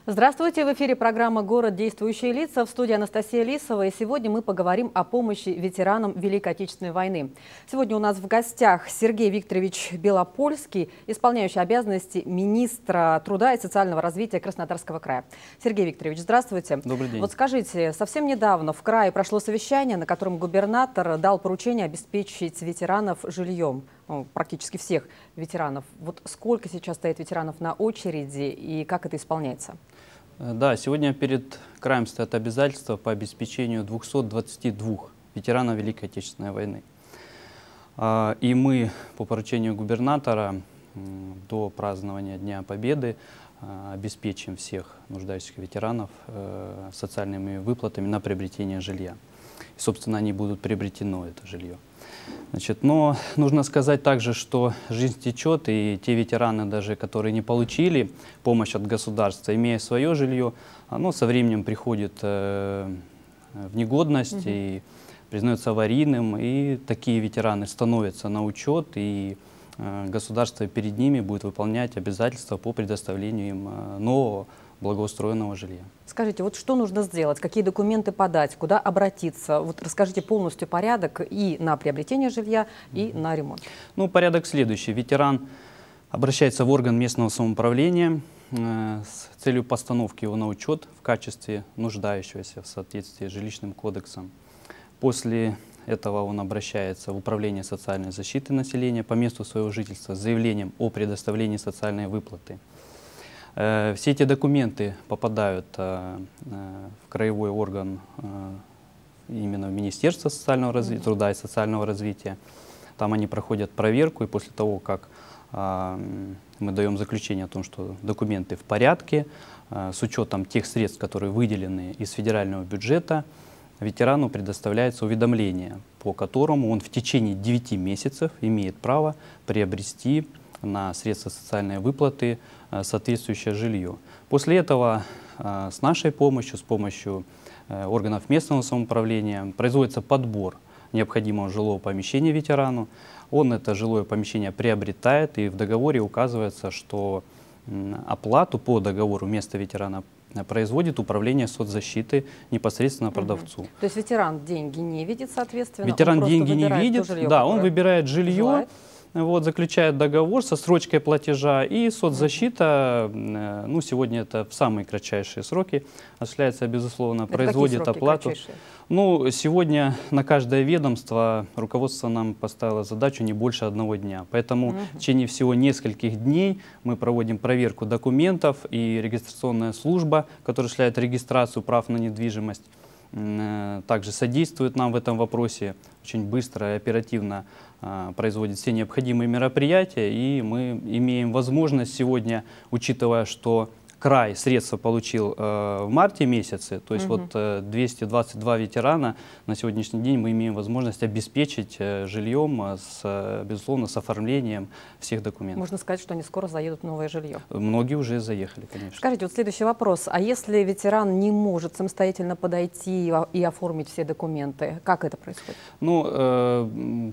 Здравствуйте! В эфире программа «Город. Действующие лица». В студии Анастасия Лисова. И сегодня мы поговорим о помощи ветеранам Великой Отечественной войны. Сегодня у нас в гостях Сергей Викторович Белопольский, исполняющий обязанности министра труда и социального развития Краснодарского края. Сергей Викторович, здравствуйте. Добрый день. Вот скажите, совсем недавно в крае прошло совещание, на котором губернатор дал поручение обеспечить ветеранов жильем. Практически всех ветеранов. Вот сколько сейчас стоит ветеранов на очереди и как это исполняется? Да, сегодня перед краем стоят обязательства по обеспечению 222 ветеранов Великой Отечественной войны. И мы по поручению губернатора до празднования Дня Победы обеспечим всех нуждающихся ветеранов социальными выплатами на приобретение жилья. И, собственно, они будут приобретено, это жилье. Но нужно сказать также, что жизнь течет, и те ветераны, даже которые не получили помощь от государства, имея свое жилье, оно со временем приходит в негодность и признается аварийным, и такие ветераны становятся на учет, и государство перед ними будет выполнять обязательства по предоставлению им нового благоустроенного жилья. Скажите, вот что нужно сделать, какие документы подать, куда обратиться? Вот расскажите полностью порядок и на приобретение жилья, и на ремонт. Ну, порядок следующий. Ветеран обращается в орган местного самоуправления с целью постановки его на учет в качестве нуждающегося в соответствии с жилищным кодексом. После этого он обращается в управление социальной защиты населения по месту своего жительства с заявлением о предоставлении социальной выплаты. Все эти документы попадают в краевой орган, именно в Министерство труда и социального развития. Там они проходят проверку, и после того, как мы даем заключение о том, что документы в порядке, с учетом тех средств, которые выделены из федерального бюджета, ветерану предоставляется уведомление, по которому он в течение 9 месяцев имеет право приобрести на средства социальной выплаты соответствующее жилье. После этого с нашей помощью, с помощью органов местного самоуправления производится подбор необходимого жилого помещения ветерану. Он это жилое помещение приобретает, и в договоре указывается, что оплату по договору место ветерана производит управление соцзащиты непосредственно продавцу. То есть ветеран деньги не видит, соответственно? Ветеран деньги не видит, жилье, да, он выбирает жилье. Вот, заключает договор со срочкой платежа, и соцзащита, ну, сегодня это в самые кратчайшие сроки осуществляется, безусловно, это производит оплату. Ну, сегодня на каждое ведомство руководство нам поставило задачу не больше 1 дня. Поэтому в течение всего нескольких дней мы проводим проверку документов, и регистрационная служба, которая осуществляет регистрацию прав на недвижимость, также содействует нам в этом вопросе, очень быстро и оперативно производит все необходимые мероприятия, и мы имеем возможность сегодня, учитывая, что край средства получил в марте месяце, то есть вот 222 ветерана на сегодняшний день мы имеем возможность обеспечить жильем, безусловно, с оформлением всех документов. Можно сказать, что они скоро заедут в новое жилье. Многие уже заехали, конечно. Скажите, вот следующий вопрос. А если ветеран не может самостоятельно подойти и оформить все документы, как это происходит? Ну,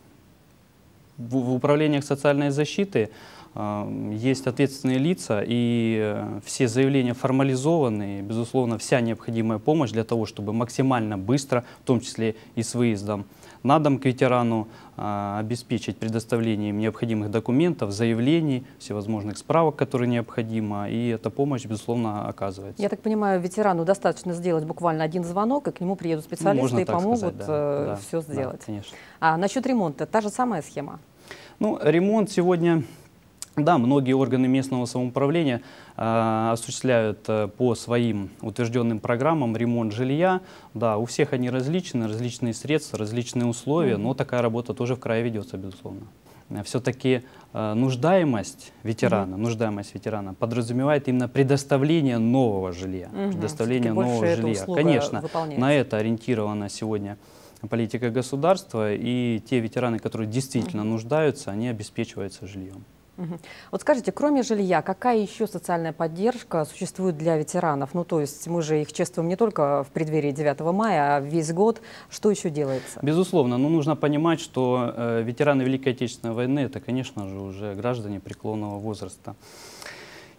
в управлениях социальной защиты есть ответственные лица, и все заявления формализованы, и, безусловно, вся необходимая помощь для того, чтобы максимально быстро, в том числе и с выездом на дом к ветерану, обеспечить предоставлением необходимых документов, заявлений, всевозможных справок, которые необходимо, и эта помощь, безусловно, оказывается. Я так понимаю, ветерану достаточно сделать буквально один звонок, и к нему приедут специалисты и помогут все сделать. Да, конечно. А насчет ремонта, та же самая схема? Ну, ремонт сегодня... Да, многие органы местного самоуправления осуществляют по своим утвержденным программам ремонт жилья. Да, у всех они различны, различные средства, различные условия, но такая работа тоже в крае ведется, безусловно. Все-таки нуждаемость ветерана подразумевает именно предоставление нового жилья. Предоставление нового жилья. Конечно, на это ориентирована сегодня политика государства, и те ветераны, которые действительно нуждаются, они обеспечиваются жильем. Вот скажите, кроме жилья, какая еще социальная поддержка существует для ветеранов? Ну, то есть мы же их чествуем не только в преддверии 9 мая, а весь год. Что еще делается? Безусловно, но нужно понимать, что ветераны Великой Отечественной войны — это, конечно же, уже граждане преклонного возраста.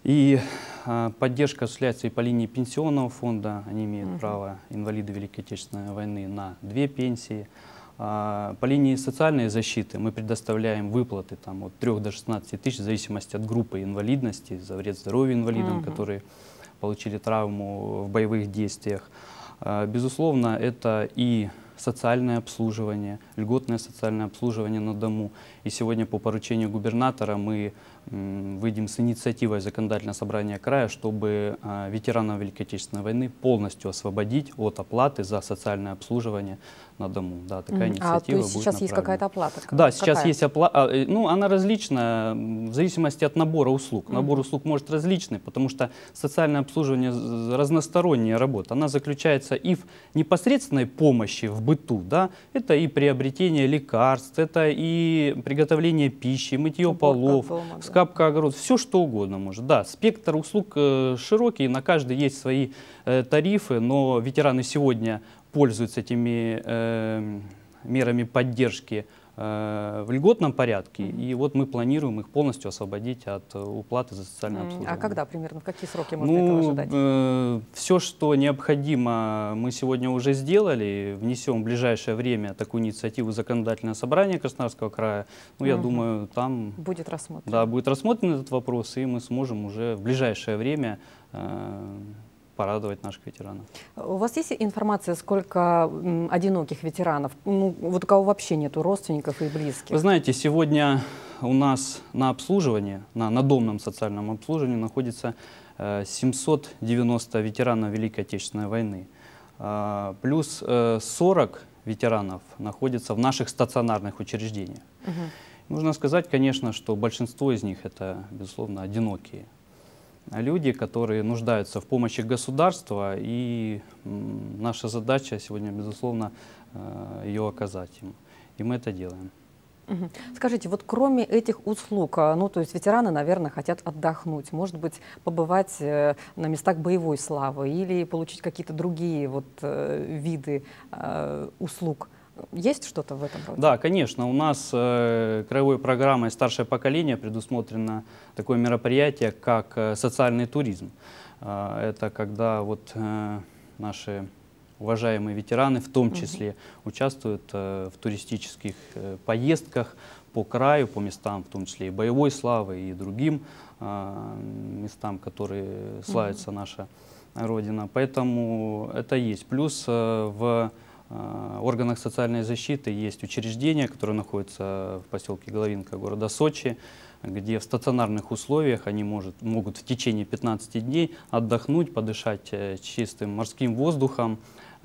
И поддержка осуществляется и по линии пенсионного фонда. Они имеют право, инвалиды Великой Отечественной войны, на 2 пенсии. По линии социальной защиты мы предоставляем выплаты там, от 3 до 16 тысяч, в зависимости от группы инвалидности, за вред здоровью инвалидам, которые получили травму в боевых действиях. Безусловно, это и социальное обслуживание, льготное социальное обслуживание на дому. И сегодня по поручению губернатора мы выйдем с инициативой законодательного собрания края, чтобы ветеранов Великой Отечественной войны полностью освободить от оплаты за социальное обслуживание на дому. Да, такая инициатива то есть будет сейчас есть какая-то оплата? Да, сейчас есть оплата. Ну, она различная в зависимости от набора услуг. Набор услуг может различный, потому что социальное обслуживание разносторонняя работа. Она заключается и в непосредственной помощи в быту, да, это и приобретение лекарств, это и приготовление пищи, мытье полов, скапка огород, все что угодно может. Да, спектр услуг широкий, на каждый есть свои тарифы, но ветераны сегодня пользуются этими мерами поддержки в льготном порядке, и вот мы планируем их полностью освободить от уплаты за социальное обслуживание. А когда примерно, в какие сроки можно этого ожидать? Все, что необходимо, мы сегодня уже сделали, внесем в ближайшее время такую инициативу законодательное собрание Краснодарского края. Ну, я думаю, там будет рассмотрен. Да, будет рассмотрен этот вопрос, и мы сможем уже в ближайшее время порадовать наших ветеранов. У вас есть информация, сколько одиноких ветеранов, вот у кого вообще нету родственников и близких? Вы знаете, сегодня у нас на обслуживании, на надомном социальном обслуживании находится 790 ветеранов Великой Отечественной войны. Плюс 40 ветеранов находятся в наших стационарных учреждениях. Нужно сказать, конечно, что большинство из них это, безусловно, одинокие люди, которые нуждаются в помощи государства, и наша задача сегодня, безусловно, ее оказать им. И мы это делаем. Скажите, вот кроме этих услуг, ну, то есть ветераны, наверное, хотят отдохнуть, может быть, побывать на местах боевой славы или получить какие-то другие вот виды услуг. Есть что-то в этом роде? Да, конечно. У нас краевой программой «Старшее поколение» предусмотрено такое мероприятие, как социальный туризм. Это когда вот наши уважаемые ветераны, в том числе, участвуют в туристических поездках по краю, по местам, в том числе и боевой славы, и другим местам, которые славится наша Родина. Поэтому это есть. Плюс в органах социальной защиты есть учреждения, которые находятся в поселке Головинка города Сочи, где в стационарных условиях они могут в течение 15 дней отдохнуть, подышать чистым морским воздухом.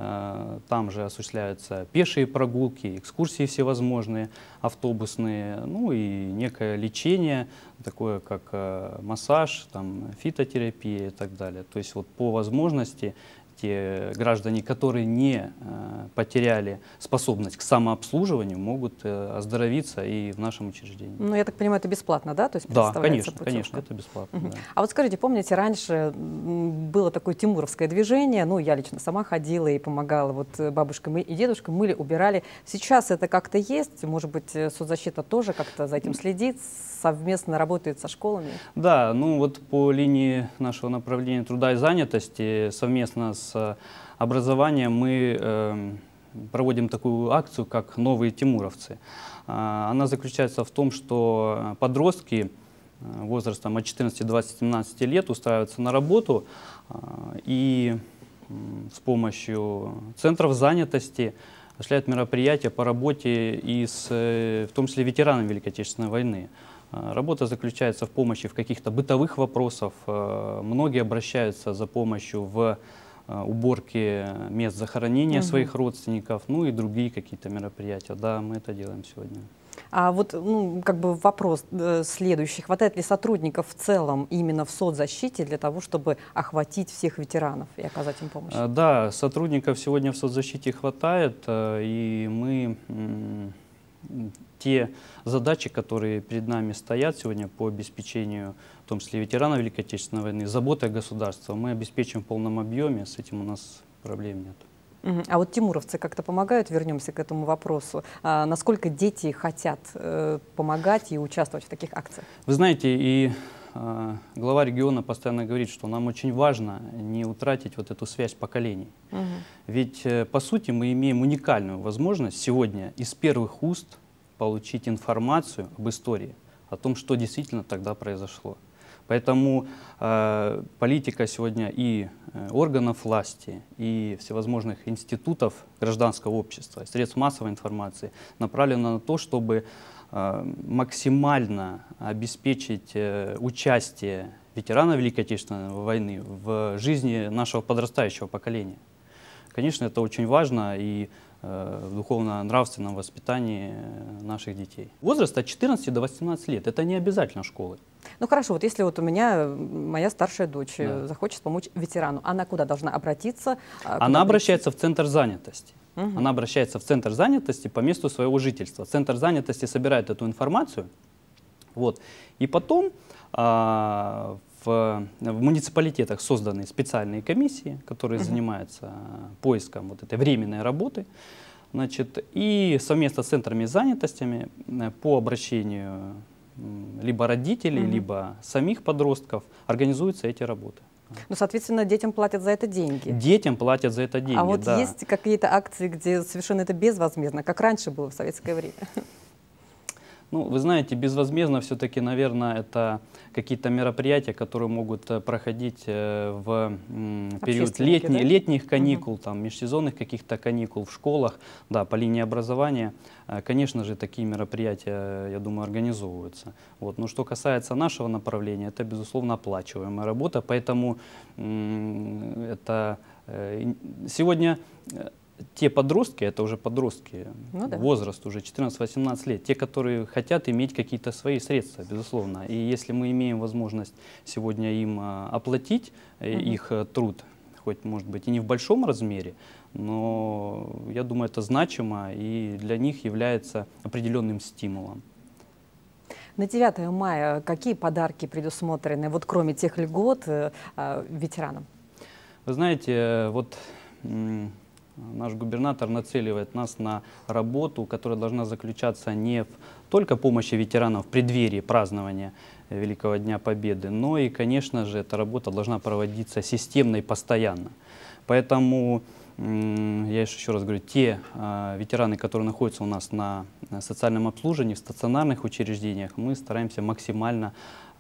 Там же осуществляются пешие прогулки, экскурсии всевозможные, автобусные, ну и некое лечение, такое как массаж, там, фитотерапия и так далее. То есть вот по возможности те граждане, которые не потеряли способность к самообслуживанию, могут оздоровиться и в нашем учреждении. Ну, я так понимаю, это бесплатно, да? То есть да, конечно, конечно, это бесплатно. Да. А вот скажите, помните, раньше было такое тимуровское движение, ну, я лично сама ходила и помогала вот бабушкам и дедушкам, мыли, убирали. Сейчас это как-то есть? Может быть, соцзащита тоже как-то за этим следит, совместно работает со школами? Да, ну вот по линии нашего направления труда и занятости совместно с образованием мы проводим такую акцию, как «Новые тимуровцы». Она заключается в том, что подростки возрастом от 14 до 17 лет устраиваются на работу и с помощью центров занятости осуществляют мероприятия по работе и в том числе ветеранам Великой Отечественной войны. Работа заключается в помощи в каких-то бытовых вопросах. Многие обращаются за помощью в уборке мест захоронения своих родственников, ну и другие какие-то мероприятия. Да, мы это делаем сегодня. А вот как бы вопрос следующий. Хватает ли сотрудников в целом именно в соцзащите для того, чтобы охватить всех ветеранов и оказать им помощь? Да, сотрудников сегодня в соцзащите хватает, и мы те задачи, которые перед нами стоят сегодня по обеспечению, в том числе ветеранов Великой Отечественной войны, заботой государства, мы обеспечим в полном объеме, с этим у нас проблем нет. А вот тимуровцы как-то помогают, вернемся к этому вопросу, насколько дети хотят помогать и участвовать в таких акциях? Вы знаете, и глава региона постоянно говорит, что нам очень важно не утратить вот эту связь поколений. Ведь, по сути, мы имеем уникальную возможность сегодня из первых уст получить информацию об истории, о том, что действительно тогда произошло. Поэтому политика сегодня и органов власти, и всевозможных институтов гражданского общества, средств массовой информации направлена на то, чтобы максимально обеспечить участие ветеранов Великой Отечественной войны в жизни нашего подрастающего поколения. Конечно, это очень важно и в духовно-нравственном воспитании наших детей. Возраст от 14 до 18 лет – это не обязательно школы. Ну хорошо, вот если вот у меня моя старшая дочь захочет помочь ветерану, она куда должна обратиться? Она обращается в центр занятости. Она обращается в центр занятости по месту своего жительства. Центр занятости собирает эту информацию, вот, и потом в муниципалитетах созданы специальные комиссии, которые занимаются поиском вот этой временной работы. Значит, и совместно с центрами занятостями по обращению либо родителей, либо самих подростков организуются эти работы. Ну, соответственно, детям платят за это деньги. Детям платят за это деньги, А вот да. есть какие-то акции, где совершенно это безвозмездно, как раньше было в советское время? Ну, вы знаете, безвозмездно все-таки, наверное, это какие-то мероприятия, которые могут проходить в период летних каникул, там, межсезонных каких-то каникул в школах, да, по линии образования. Конечно же, такие мероприятия, я думаю, организовываются. Вот. Но что касается нашего направления, это, безусловно, оплачиваемая работа, поэтому это сегодня... Те подростки, это уже подростки, возраст уже 14-18 лет, те, которые хотят иметь какие-то свои средства, безусловно. И если мы имеем возможность сегодня им оплатить их труд, хоть, может быть, и не в большом размере, но я думаю, это значимо и для них является определенным стимулом. На 9 мая какие подарки предусмотрены, вот кроме тех льгот, ветеранам? Вы знаете, вот... Наш губернатор нацеливает нас на работу, которая должна заключаться не в только помощи ветеранам в преддверии празднования Великого Дня Победы, но и, конечно же, эта работа должна проводиться системно и постоянно. Поэтому, я еще раз говорю, те ветераны, которые находятся у нас на социальном обслуживании, в стационарных учреждениях, мы стараемся максимально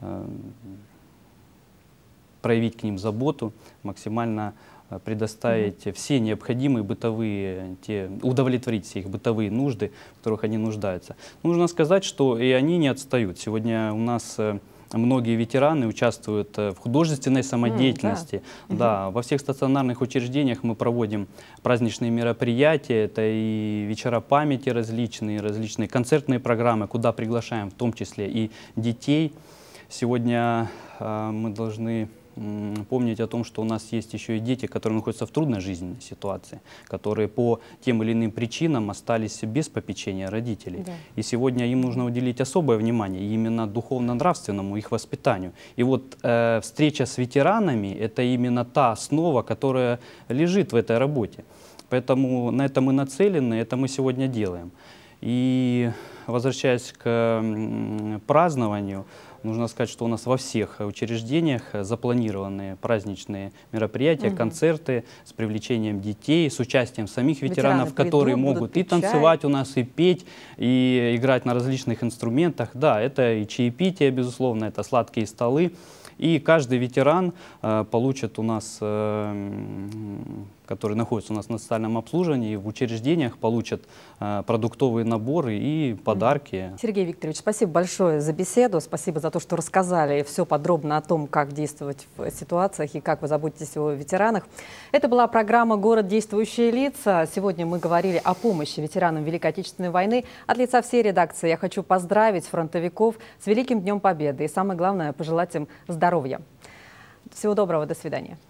проявить к ним заботу, максимально предоставить все необходимые бытовые, удовлетворить все их бытовые нужды, в которых они нуждаются. Нужно сказать, что и они не отстают. Сегодня у нас многие ветераны участвуют в художественной самодеятельности. Да, во всех стационарных учреждениях мы проводим праздничные мероприятия, это и вечера памяти различные концертные программы, куда приглашаем в том числе и детей. Сегодня мы должны помнить о том, что у нас есть еще и дети, которые находятся в трудной жизненной ситуации, которые по тем или иным причинам остались без попечения родителей. Да. И сегодня им нужно уделить особое внимание именно духовно-нравственному их воспитанию. И вот встреча с ветеранами – это именно та основа, которая лежит в этой работе. Поэтому на это мы нацелены, это мы сегодня делаем. И возвращаясь к празднованию, нужно сказать, что у нас во всех учреждениях запланированы праздничные мероприятия, концерты с привлечением детей, с участием самих ветеранов, которые могут и танцевать у нас, и петь, и играть на различных инструментах. Да, это и чаепитие, безусловно, это сладкие столы. И каждый ветеран получит у нас, который находится у нас на социальном обслуживании, в учреждениях получат продуктовые наборы и подарки. Сергей Викторович, спасибо большое за беседу, спасибо за то, что рассказали все подробно о том, как действовать в ситуациях и как вы заботитесь о ветеранах. Это была программа «Город. Действующие лица». Сегодня мы говорили о помощи ветеранам Великой Отечественной войны. От лица всей редакции я хочу поздравить фронтовиков с Великим Днем Победы и, самое главное, пожелать им здоровья. Всего доброго, до свидания.